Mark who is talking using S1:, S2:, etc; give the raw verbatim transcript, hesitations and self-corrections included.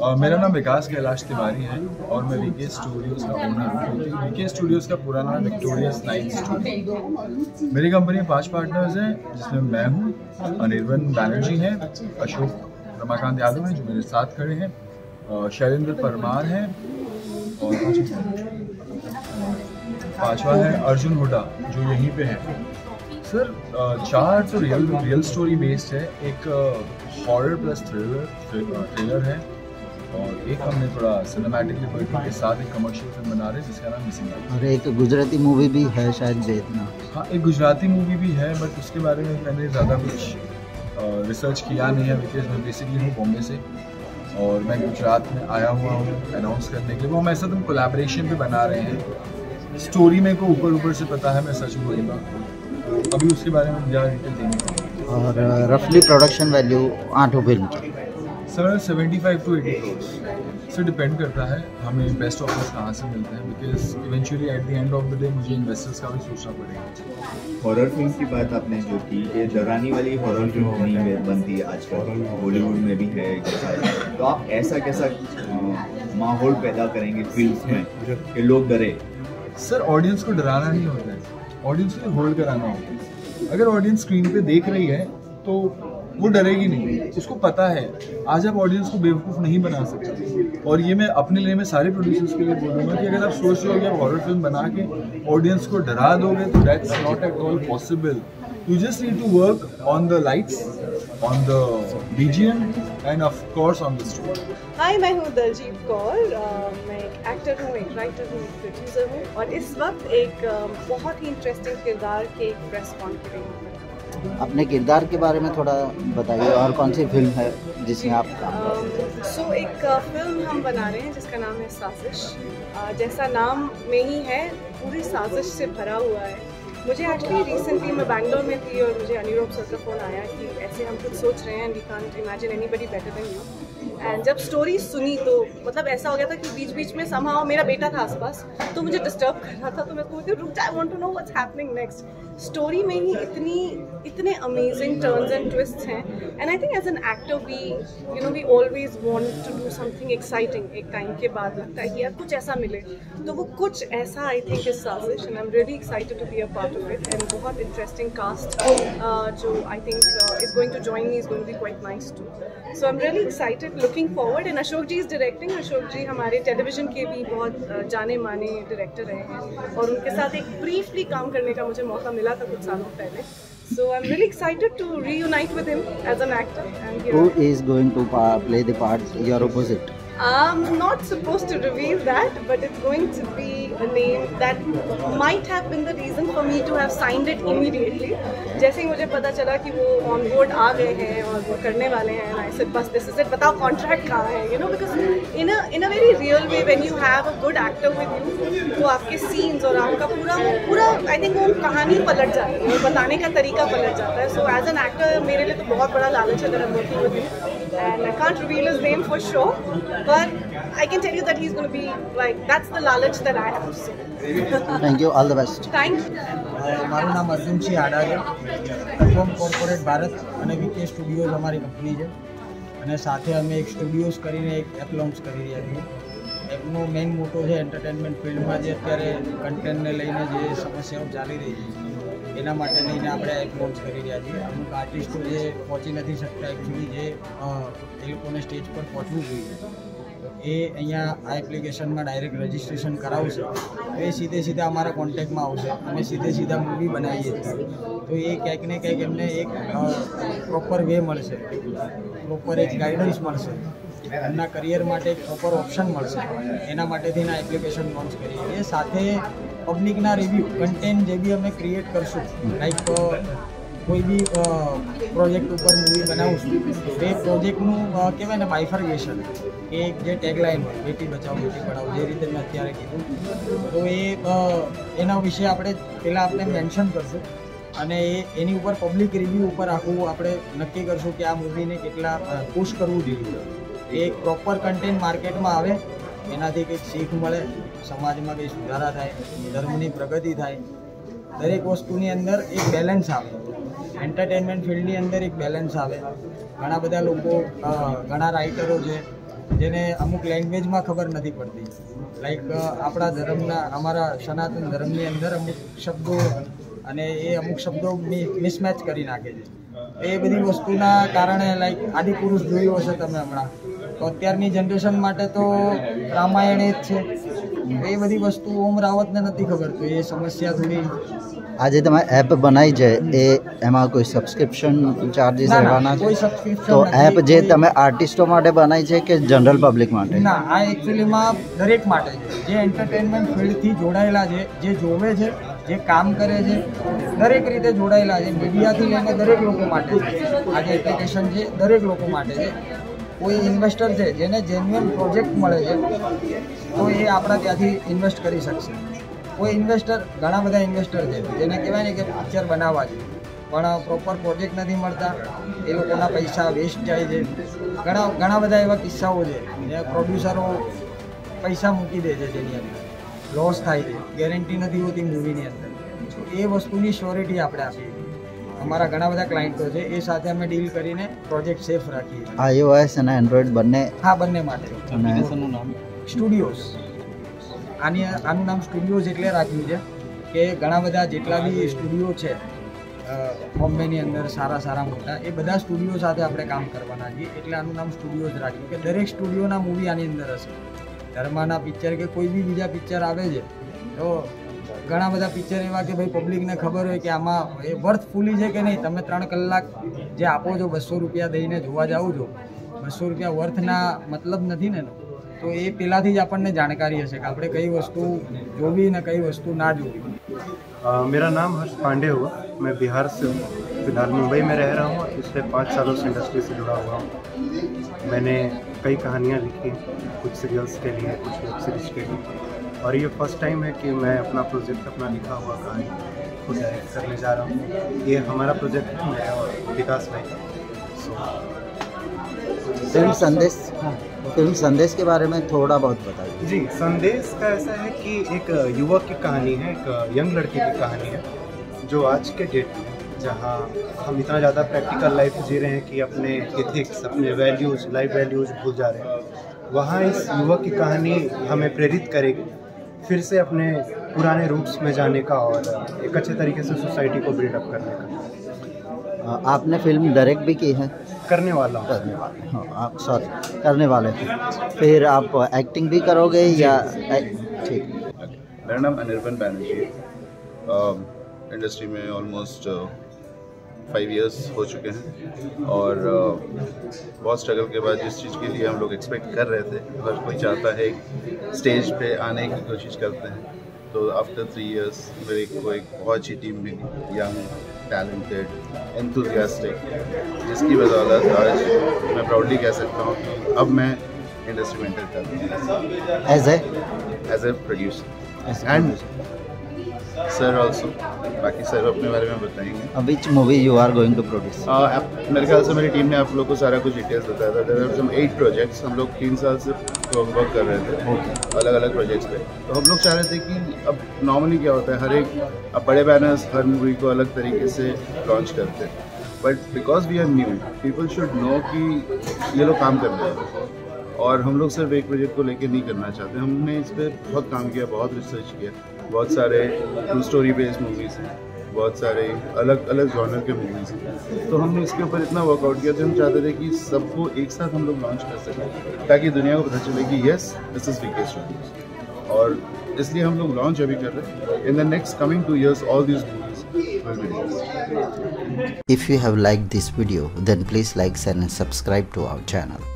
S1: Uh, मेरा नाम विकास कैलाश तिवारी है और मैं वीके स्टूडियोज़ का ओनर हूँ। वीके स्टूडियोज़ का पूरा नाम विक्टोरियस नाइट स्टूडियो। मेरी कंपनी में पांच पार्टनर्स हैं, जिसमें मैं हूँ, अनिर्बन बैनर्जी हैं, अशोक रमाकांत यादव हैं जो मेरे साथ खड़े हैं, शैलेंद्र परमार हैं और पांचवा है अर्जुन हुड्डा जो यहीं पे है। सर चार तो रियल रियल स्टोरी बेस्ड है, एक हॉरर प्लस थ्रिलर थ्रिलर है और एक हमने थोड़ा सिनेमैटिक लिबर्टी के साथ एक कमर्शियल फिल्म बना रहे हैं जिसका नाम मिसिंग।
S2: और एक गुजराती मूवी भी है शायद जेतना।
S1: हाँ, एक गुजराती मूवी भी है, बट उसके बारे में मैंने ज़्यादा कुछ रिसर्च किया नहीं है बिकॉज मैं बेसिकली हूँ बॉम्बे से और मैं गुजरात में आया हुआ हूँ अनाउंस करने के लिए। वो हम ऐसा तुम कोलैबोरेशन पे बना रहे हैं। स्टोरी मेरे को ऊपर ऊपर से पता है, मैं सच बोलूँगा, अभी उसके बारे में ज़्यादा डिटेल देंगे।
S2: और रफली प्रोडक्शन वैल्यू आठों फिल्म की
S1: sir seventy five to eighty crore से डिपेंड करता है हमें बेस्ट ऑफर्स कहाँ से मिलते हैं, because eventually at the end of the day मुझे इन्वेस्टर्स का भी सोचना पड़ेगा।
S3: हॉरर फिल्म की बात आपने जो की, ये डरानी वाली हॉरर फिल्म नहीं बनती है आजकल, बॉलीवुड में भी है, तो आप ऐसा कैसा माहौल पैदा करेंगे फिल्म में कि लोग डरे?
S1: सर ऑडियंस को डराना नहीं होता है, ऑडियंस को होल्ड कराना होता है। अगर ऑडियंस स्क्रीन पे देख रही है तो वो डरेगी नहीं, उसको पता है। आज आप ऑडियंस को बेवकूफ़ नहीं बना सकते, और ये मैं अपने लिए मैं सारे प्रोड्यूसर्स के लिए बोलूँगा कि अगर आप सोच रहे हो कि आप हॉरर फिल्म बना के ऑडियंस को डरा दोगे तो that's not at all possible. You just need to work on the lights, on the BGM and of course on the story.
S4: Hi, मैं हूँ दलजीत कौर। uh, मैं एक एक्टर हूँ, एक राइटर हूँ, एक प्रोड्यूसर हूँ और इस वक्त एक uh, बहुत ही इंटरेस्टिंग किरदार के एक प्रेस कॉन्फ्रेंस में।
S2: अपने किरदार के बारे में थोड़ा बताइए, और कौन सी फिल्म है जिसमें आप काम कर रहे हैं?
S4: सो um, so, एक फिल्म हम बना रहे हैं जिसका नाम है साजिश। uh, जैसा नाम में ही है, पूरी साजिश से भरा हुआ है। मुझे एक्चुअली रिसेंटली मैं बैंगलोर में थी और मुझे अनिरुद्ध सर का फ़ोन आया कि ऐसे हम कुछ सोच रहे हैं, we can't imagine anybody better than you. And जब स्टोरी सुनी तो मतलब ऐसा हो गया था कि बीच बीच में समहाउ मेरा बेटा था आसपास तो मुझे डिस्टर्ब कर रहा था, तो मैं बोलती रुक जा, I want to know what's happening next. Story में ही इतनी इतने अमेजिंग टर्न्स एंड ट्विस्ट्स हैं, and I think as an actor we you know we always want to do something exciting. एक टाइम के बाद लगता है कि यार कुछ ऐसा मिले, तो वो कुछ ऐसा I think is Saazish, and I am really excited to be a part of it. And बहुत इंटरेस्टिंग कास्ट जो I think is going to join me, is going to be quite nice too. So I am really excited, looking forward. And Ashok ji is directing. Ashok ji हमारे television के भी बहुत uh, जाने माने director रहे हैं और उनके साथ एक ब्रीफली काम करने का मुझे मौका मिला था कुछ सालों पहले। So I'm really excited to reunite with him as an actor. And
S2: who is going to play the part your opposite?
S4: I'm not supposed to reveal that, but it's going to be a name that might have been the reason for me to have signed it immediately. जैसे ही मुझे पता चला कि वो on board आ गए हैं और वो करने वाले हैं, I said बस this is it, बताओ contract कहाँ है, you know, because in a in a very real way when you have a good actor with you, तो आपके scenes और आपका पूरा वो पूरा I think वो कहानी पलट जाती है, बताने का तरीका पलट जाता है। So as an actor मेरे लिए तो बहुत बड़ा लालच है that I'm working with him, and I can't reveal his name for sure, but I can tell you that he's going to be like, that's the knowledge that I have. So.
S2: Thank you, all the best.
S4: Thank you.
S5: મારું નામ અર્જુનસિંહ આડા છે, platform corporate Bharat અને VK studios અમારી company છે, અને સાથે અમે એક સ્ટુડિયોઝ કરીને એક એપ લોન્ચ કરી રહ્યા છીએ। એપનો મેઇન મોટો છે એન્ટરટેનમેન્ટ ફિલ્ડમાં જે અત્યારે કન્ટેન્ટને લઈને જે સમસ્યાઓ ચાલી રહી છે એના માટે લઈને આપણે એપ લોન્ચ કરી રહ્યા છીએ। અમુક આર્ટિસ્ટો જે પહોંચી નથી શકતા એકચ્યુઅલી, જે એ લોકોને સ્ટેજ પર પહોંચવું જોઈએ, એ અહીંયા આ એપ્લિકેશનમાં ડાયરેક્ટ રજિસ્ટ્રેશન કરાવશે તો એ સીધે સીધા અમારા કોન્ટેક્ટમાં આવશે, અમે સીધે સીધા મૂવી બનાવીએ છીએ, તો એ ક્યાંક ને ક્યાંક એમને એક પ્રોપર વે મળશે, પ્રોપર એક ગાઈડન્સ મળશે, એમના કરિયર માટે એક પ્રોપર ઓપ્શન મળશે। એના માટેથી આ એપ્લિકેશન લોન્ચ કરીએ છીએ। સાથે પબ્લિકના રિવ્યૂ કન્ટેન્ટ જે બી અમે ક્રિએટ કરશું, લાઈક કોઈ બી પ્રોજેક્ટ ઉપર મૂવી બનાવશું તો એ પ્રોજેક્ટનું કહેવાય ને બાયફર્ગેશન, કે જે ટેગલાઇન હોય બેટી બચાવો બેટી પઢાઓ, જે રીતે મેં અત્યારે કીધું, તો એ એના વિશે આપણે પહેલાં આપણે મેન્શન કરશું અને એ એની ઉપર પબ્લિક રિવ્યૂ ઉપર આખું આપણે નક્કી કરશું કે આ મૂવીને કેટલા પુશ કરવું જોઈએ। એ એક પ્રોપર કન્ટેન્ટ માર્કેટમાં આવે, એનાથી કંઈક શીખ મળે, સમાજમાં કંઈ સુધારા થાય, ધર્મની પ્રગતિ થાય, દરેક વસ્તુની અંદર એક બેલેન્સ આવે। એન્ટરટેનમેન્ટ ફિલ્ડની અંદર એક બેલેન્સ આવે। ઘણા બધા લોકો, ઘણા રાઇટરો છે, જેને અમુક લેંગ્વેજમાં ખબર નથી પડતી. લાઈક આપણા ધર્મના અમારા સનાતન ધર્મની અંદર અમુક શબ્દો અને એ અમુક શબ્દો મિસમેચ કરી નાખે છે. એ બધી વસ્તુના કારણે લાઈક આદિપુરુષ જોયું હશે તમે હમણાં, તો અત્યારની જનરેશન માટે તો રામાયણ જ છે. એ બધી વસ્તુ ઓમ રાવતને નથી ખબર, તો એ સમસ્યા થોડી.
S2: આજે તમે એપ બનાવી છે એ એમાં કોઈ સબસ્ક્રિપ્શન ચાર્જીસ રહેવાના છે?
S5: કોઈ સબસ્ક્રિપ્શન
S2: તો એપ જે તમે આર્ટિસ્ટો માટે બનાવી છે કે જનરલ પબ્લિક માટે?
S5: ના, આ એકચ્યુઅલીમાં દરેક માટે છે. જે એન્ટરટેનમેન્ટ ફિલ્ડથી જોડાયેલા છે, જે જોવે છે, જે કામ કરે છે, દરેક રીતે જોડાયેલા છે. મીડિયાથી લઈને દરેક લોકો માટે છે. આ જે એપ્લિકેશન છે દરેક લોકો માટે છે. કોઈ ઇન્વેસ્ટર છે જેને જેન્યુઅન પ્રોજેક્ટ મળે છે તો એ આપણા ત્યાંથી ઇન્વેસ્ટ કરી શકશે. કોઈ ઇન્વેસ્ટર, ઘણા બધા ઇન્વેસ્ટર છે જેને કહેવાય ને કે પિક્ચર બનાવવા છે પણ પ્રોપર પ્રોજેક્ટ નથી મળતા, એ લોકોના પૈસા વેસ્ટ જાય છે. ઘણા ઘણા બધા એવા કિસ્સાઓ છે જ્યાં પ્રોડ્યુસરો પૈસા મૂકી દે છે, જેની અંદર લોસ થાય છે, ગેરંટી નથી હોતી મૂવીની અંદર. એ વસ્તુની શ્યોરિટી આપણે આપીએ. અમારા ઘણા બધા ક્લાયન્ટો છે, એ સાથે અમે ડીલ કરીને પ્રોજેક્ટ સેફ રાખીએ.
S2: આઈઓએસ અને એન્ડ્રોઈડ બંને?
S5: હા, બંને માટે.
S2: એપ્લિકેશનનું નામ
S5: સ્ટુડિયોઝ. આની આનું નામ સ્ટુડિયોઝ એટલે રાખ્યું છે કે ઘણા બધા જેટલા બી સ્ટુડિયો છે બોમ્બેની અંદર સારા સારા મોટા, એ બધા સ્ટુડિયો સાથે આપણે કામ કરવાના છીએ. એટલે આનું નામ સ્ટુડિયોઝ રાખ્યું કે દરેક સ્ટુડિયોના મૂવી આની અંદર હશે. ધર્માના પિક્ચર કે કોઈ બી બીજા પિક્ચર આવે છે તો ઘણા બધા પિક્ચર એવા કે ભાઈ પબ્લિકને ખબર હોય કે આમાં એ વર્થફુલી છે કે નહીં. તમે ત્રણ કલાક જે આપો છો, બસો રૂપિયા દઈને જોવા જાઓ છો, બસો રૂપિયા વર્થના મતલબ નથી ને, તો એ પહેલાંથી જ આપણને જાણકારી હશે કે આપણે કઈ વસ્તુ જોવી ને કઈ વસ્તુ ના જોવી.
S6: मेरा नाम हर्ष पांडे हुआ, मैं बिहार से हूँ. फिलहाल मुंबई में रह रहा हूँ. पिछले पाँच सालों से इंडस्ट्री से जुड़ा हुआ हूँ. मैंने कई कहानियाँ लिखी, कुछ सीरियल्स के लिए, कुछ वेब सीरीज के लिए, और ये फर्स्ट टाइम है कि मैं अपना प्रोजेक्ट, अपना लिखा हुआ कहानी खुद डायरेक्ट करने जा रहा हूँ. ये हमारा प्रोजेक्ट है, मैं और विकास भाई. सो
S2: फिल्म संदेश, फिल्म संदेश के बारे में थोड़ा बहुत बताइए.
S6: जी, संदेश का ऐसा है कि एक युवक की कहानी है, एक यंग लड़की की कहानी है जो आज के डेट में, जहाँ हम इतना ज़्यादा प्रैक्टिकल लाइफ जी रहे हैं कि अपने एथिक्स, अपने वैल्यूज़, लाइफ वैल्यूज़ भूल जा रहे हैं, वहाँ इस युवक की कहानी हमें प्रेरित करेगी फिर से अपने पुराने रूट्स में जाने का और एक अच्छे तरीके से सोसाइटी को बिल्डअप करने का.
S2: आपने फिल्म डायरेक्ट भी की है?
S6: करने वाला हूँ.
S2: करने वाले, हाँ, आप सॉरी करने वाले थे. फिर आप एक्टिंग भी करोगे या? ठीक.
S7: मेरा नाम अनिर्बन बैनर्जी है. इंडस्ट्री में ऑलमोस्ट फाइव इयर्स हो चुके हैं और uh, बहुत स्ट्रगल के बाद जिस चीज़ के लिए हम लोग एक्सपेक्ट कर रहे थे, हर कोई चाहता है स्टेज पे आने की कोशिश करते हैं. तो आफ्टर थ्री इयर्स मेरे को एक बहुत अच्छी टीम मिली, यंग, टैलेंटेड, एंथुजियास्टिक, जिसकी बदौलत आज मैं प्राउडली कह सकता हूँ कि अब मैं इंडस्ट्री में एंटर कर रहा हूँ
S2: as a
S7: as a producer and sir also. बाकी सर अपने बारे में बताएंगे.
S2: Which movie you are going to produce?
S7: मेरे ख्याल से मेरी टीम ने आप लोग को सारा कुछ डिटेल्स बताया था. There are some eight projects. हम लोग तीन साल से वर्क कर रहे थे अलग अलग प्रोजेक्ट्स पे. तो हम लोग चाह रहे थे कि अब नॉर्मली क्या होता है, हर एक अब बड़े बैनर्स हर मूवी को अलग तरीके से लॉन्च करते हैं, but because we are new people should know कि ये लोग काम कर रहे हैं और हम लोग सिर्फ एक प्रोजेक्ट को लेके नहीं करना चाहते. हमने इस पर बहुत काम किया, बहुत रिसर्च किया, बहुत सारे ट्रू स्टोरी बेस्ड मूवीज़ हैं, बहुत सारे अलग अलग जॉनर के मूवीज़ हैं. तो हमने इसके ऊपर इतना वर्कआउट किया था. हम चाहते थे कि सबको एक साथ हम लोग लॉन्च कर सकें ताकि दुनिया को पता चले कि yes this is VK Studios. और इसलिए हम लोग लॉन्च अभी कर रहे हैं. In the next coming two years all these movies will be released.
S2: If you have liked this video, then please like, share and subscribe to our channel.